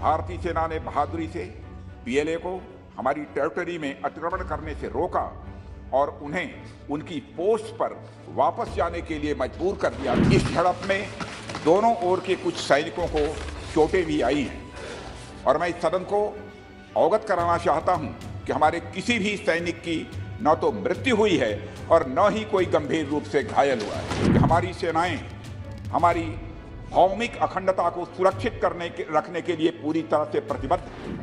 भारतीय सेना ने बहादुरी से पीएलए को हमारी टेरिटरी में अतिक्रमण करने से रोका और उन्हें उनकी पोस्ट पर वापस जाने के लिए मजबूर कर दिया। इस झड़प में दोनों ओर के कुछ सैनिकों को चोटें भी आई हैं और मैं इस सदन को अवगत कराना चाहता हूं कि हमारे किसी भी सैनिक की न तो मृत्यु हुई है और न ही कोई गंभीर रूप से घायल हुआ है। कि हमारी सेनाएं हमारी भौमिक अखंडता को सुरक्षित रखने के लिए पूरी तरह से प्रतिबद्ध हैं।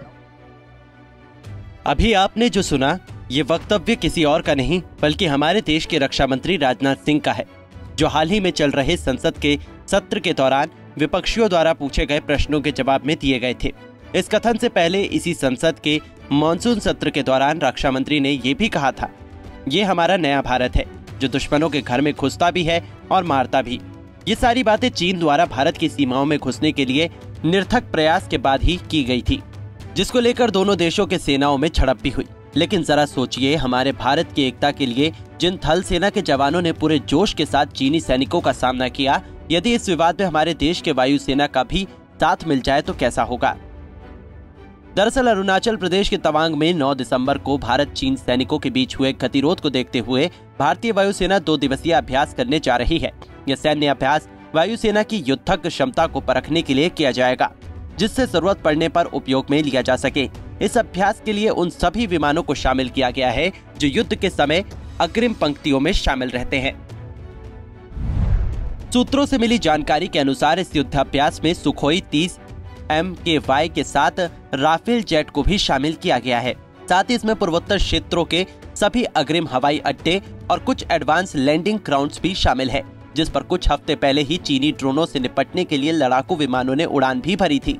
अभी आपने जो सुना ये वक्तव्य किसी और का नहीं बल्कि हमारे देश के रक्षा मंत्री राजनाथ सिंह का है, जो हाल ही में चल रहे संसद के सत्र के दौरान विपक्षियों द्वारा पूछे गए प्रश्नों के जवाब में दिए गए थे। इस कथन से पहले इसी संसद के मॉनसून सत्र के दौरान रक्षा मंत्री ने ये भी कहा था, ये हमारा नया भारत है जो दुश्मनों के घर में घुसता भी है और मारता भी। ये सारी बातें चीन द्वारा भारत की सीमाओं में घुसने के लिए निरर्थक प्रयास के बाद ही की गई थी, जिसको लेकर दोनों देशों के सेनाओं में झड़प भी हुई। लेकिन जरा सोचिए, हमारे भारत की एकता के लिए जिन थल सेना के जवानों ने पूरे जोश के साथ चीनी सैनिकों का सामना किया, यदि इस विवाद में हमारे देश के वायुसेना का भी साथ मिल जाए तो कैसा होगा। दरअसल अरुणाचल प्रदेश के तवांग में 9 दिसंबर को भारत चीन सैनिकों के बीच हुए गतिरोध को देखते हुए भारतीय वायुसेना 2 दिवसीय अभ्यास करने जा रही है। यह सैन्य अभ्यास वायुसेना की युद्धक क्षमता को परखने के लिए किया जाएगा, जिससे जरूरत पड़ने पर उपयोग में लिया जा सके। इस अभ्यास के लिए उन सभी विमानों को शामिल किया गया है जो युद्ध के समय अग्रिम पंक्तियों में शामिल रहते हैं। सूत्रों से मिली जानकारी के अनुसार इस युद्धाभ्यास में सुखोई 30 MKY के साथ राफेल जेट को भी शामिल किया गया है। साथ ही इसमें पूर्वोत्तर क्षेत्रों के सभी अग्रिम हवाई अड्डे और कुछ एडवांस लैंडिंग ग्राउंड्स भी शामिल है, जिस पर कुछ हफ्ते पहले ही चीनी ड्रोनों से निपटने के लिए लड़ाकू विमानों ने उड़ान भी भरी थी।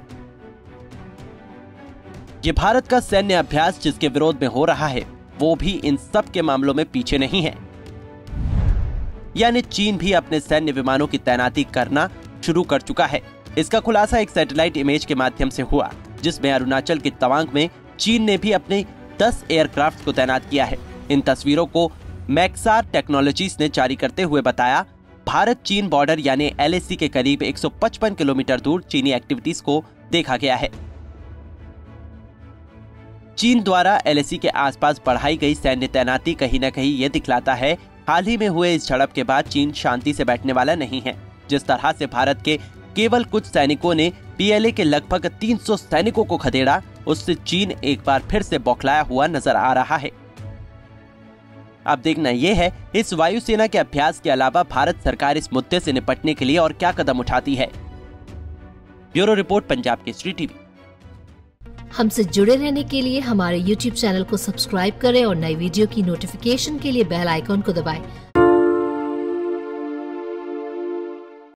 ये भारत का सैन्य अभ्यास जिसके विरोध में हो रहा है, वो भी इन सब के मामलों में पीछे नहीं है। यानी चीन भी अपने सैन्य विमानों की तैनाती करना शुरू कर चुका है। इसका खुलासा एक सैटेलाइट इमेज के माध्यम से हुआ, जिसमें अरुणाचल के तवांग में चीन ने भी अपने 10 एयरक्राफ्ट को तैनात किया है। इन तस्वीरों को मैक्सार टेक्नोलॉजीज ने जारी करते हुए बताया, भारत चीन बॉर्डर यानी LAC के करीब 155 किलोमीटर दूर चीनी एक्टिविटीज को देखा गया है। चीन द्वारा LAC के आसपास बढ़ाई गई सैन्य तैनाती कहीं न कहीं ये दिखलाता है, हाल ही में हुए इस झड़प के बाद चीन शांति से बैठने वाला नहीं है। जिस तरह से भारत के केवल कुछ सैनिकों ने PLA के लगभग 300 सैनिकों को खदेड़ा, उससे चीन एक बार फिर से बौखलाया हुआ नजर आ रहा है। अब देखना यह है इस वायुसेना के अभ्यास के अलावा भारत सरकार इस मुद्दे से निपटने के लिए और क्या कदम उठाती है। Bureau report, Punjab Kesari TV. हमसे जुड़े रहने के लिए हमारे YouTube चैनल को सब्सक्राइब करें और नई वीडियो की नोटिफिकेशन के लिए बेल आइकॉन को दबाएं।